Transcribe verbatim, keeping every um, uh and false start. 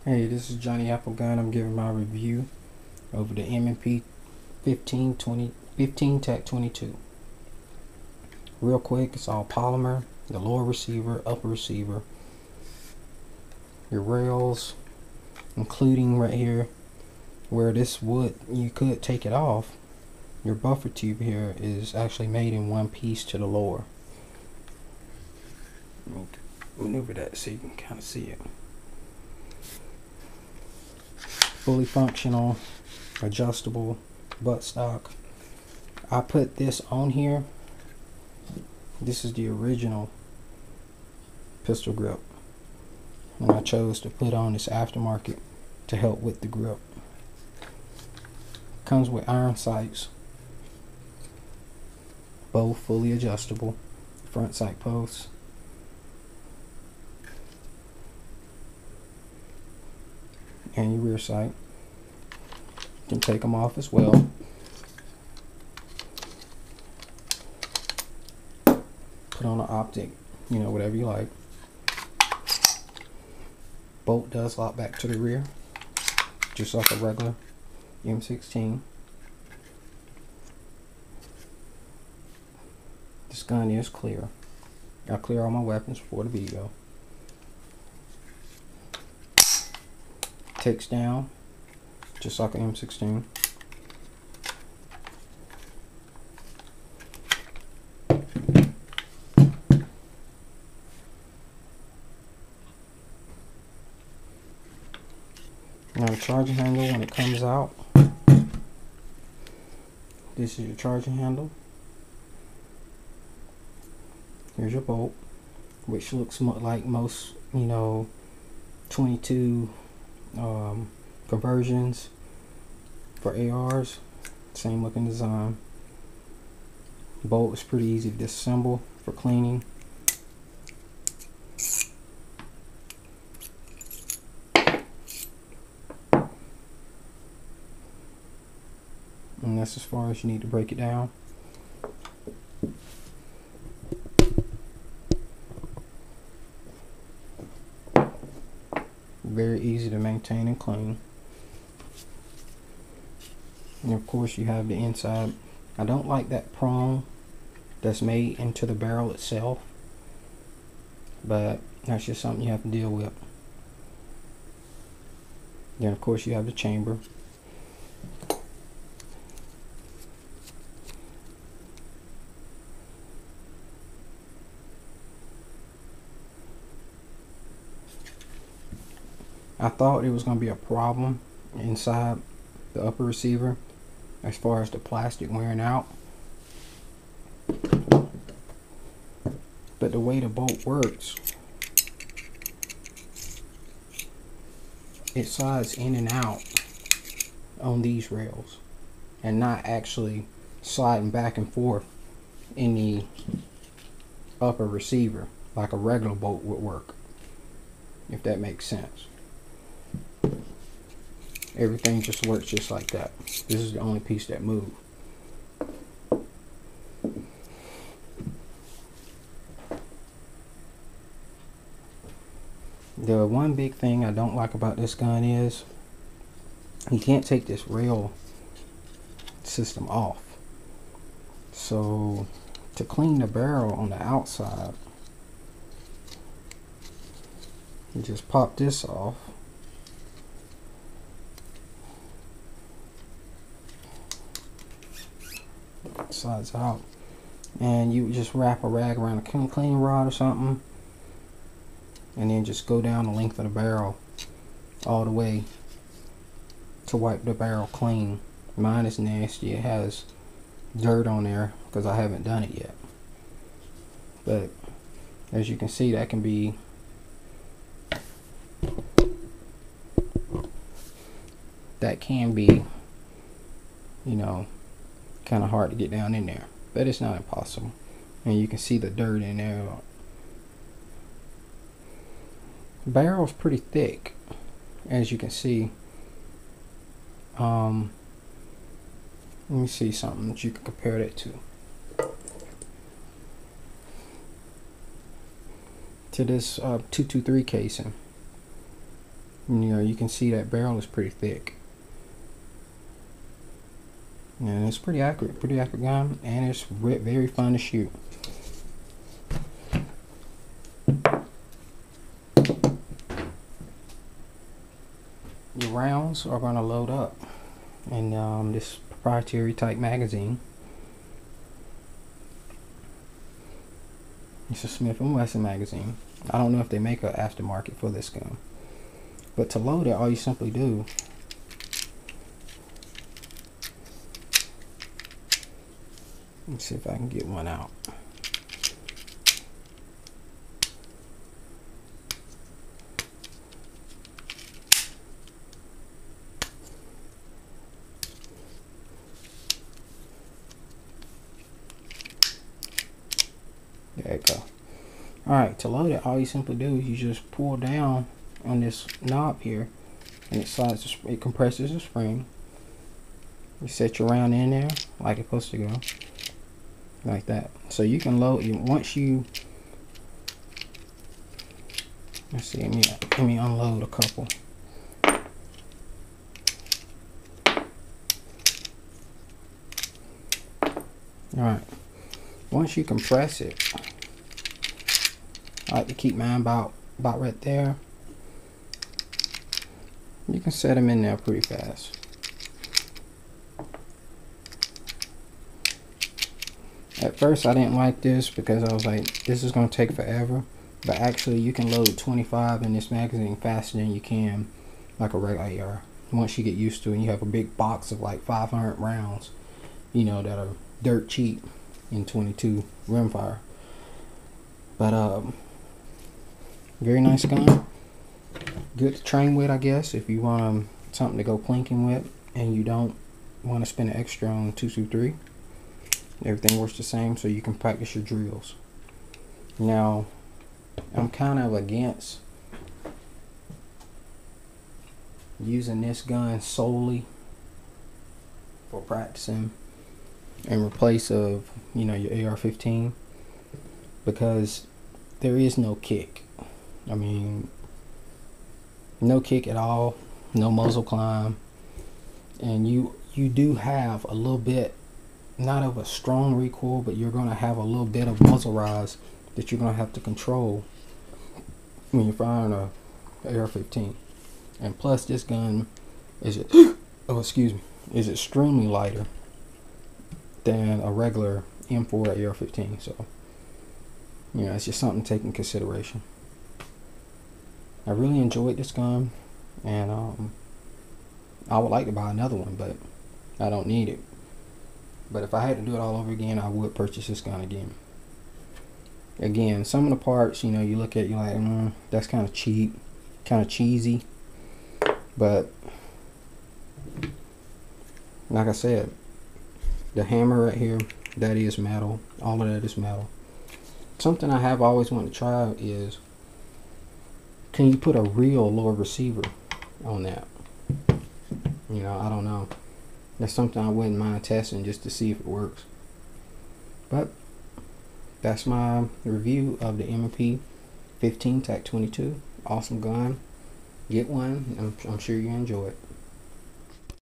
Hey, this is Johnny Applegun. I'm giving my review over the M and P fifteen twenty fifteen TAC twenty-two. Real quick, it's all polymer. The lower receiver, upper receiver, your rails, including right here where this wood you could take it off. Your buffer tube here is actually made in one piece to the lower. Let me maneuver that so you can kind of see it. Fully functional, adjustable buttstock. I put this on here. This is the original pistol grip, and I chose to put on this aftermarket to help with the grip. Comes with iron sights, both fully adjustable. Front sight posts, and your rear sight. You can take them off as well. Put on an optic, you know, whatever you like. Bolt does lock back to the rear, just like a regular M sixteen. This gun is clear. I clear all my weapons before the video. Takes down just like an M sixteen. Now the charging handle, when it comes out, this is your charging handle. Here's your bolt, which looks like most, you know, twenty-two um, conversions for A Rs. Same looking design. Bolt is pretty easy to disassemble for cleaning. And that's as far as you need to break it down. Very easy to maintain and clean. And of course you have the inside. I don't like that prong that's made into the barrel itself, but that's just something you have to deal with. Then of course you have the chamber. I thought it was going to be a problem inside the upper receiver as far as the plastic wearing out, but the way the bolt works, it slides in and out on these rails and not actually sliding back and forth in the upper receiver like a regular bolt would work, if that makes sense. Everything just works just like that. This is the only piece that moves. The one big thing I don't like about this gun is you can't take this rail system off. So to clean the barrel on the outside, you just pop this off. Slides out, and you just wrap a rag around a cleaning rod or something, and then just go down the length of the barrel all the way to wipe the barrel clean. Mine is nasty. It has dirt on there because I haven't done it yet, but as you can see, that can be that can be you know kind of hard to get down in there, but it's not impossible. And you can see the dirt in there. The barrel's pretty thick, as you can see. Um, let me see something that you can compare that to. To this uh, two twenty-three casing. You know, you can see that barrel is pretty thick. And it's pretty accurate, pretty accurate gun, and it's very fun to shoot. Your rounds are going to load up in um, this proprietary type magazine. It's a Smith and Wesson magazine. I don't know if they make an aftermarket for this gun, but to load it, all you simply do let's see if I can get one out. There you go. Alright, to load it, all you simply do is you just pull down on this knob here, and it slides, it compresses the spring. You set your round in there like it's supposed to go. Like that. So you can load you once you let's see, let me let me unload a couple. Alright. Once you compress it, I like to keep mine about about right there. You can set them in there pretty fast. At first I didn't like this because I was like, this is going to take forever, but actually you can load twenty-five in this magazine faster than you can like a regular A R. Once you get used to it, and you have a big box of like five hundred rounds, you know, that are dirt cheap in twenty-two rimfire. But um, very nice gun, good to train with, I guess, if you want um, something to go plinking with and you don't want to spend an extra on two two three. Everything works the same, so you can practice your drills. Now, I'm kind of against using this gun solely for practicing in replace of, you know, your A R fifteen, because there is no kick. I mean, no kick at all, no muzzle climb, and you you do have a little bit, not of a strong recoil, but you're going to have a little bit of muzzle rise that you're going to have to control when you're firing a A R fifteen. And plus, this gun is oh excuse me is extremely lighter than a regular M four A R fifteen. So, you know, it's just something to take in consideration. I really enjoyed this gun, and um, I would like to buy another one, but I don't need it. But if I had to do it all over again, I would purchase this gun again. Again, some of the parts, you know, you look at, you're like, mm, that's kind of cheap, kind of cheesy. But like I said, the hammer right here, that is metal. All of that is metal. Something I have always wanted to try is, can you put a real lower receiver on that? You know, I don't know. That's something I wouldn't mind testing just to see if it works. But that's my review of the M and P fifteen TAC twenty-two. Awesome gun. Get one. I'm, I'm sure you enjoy it.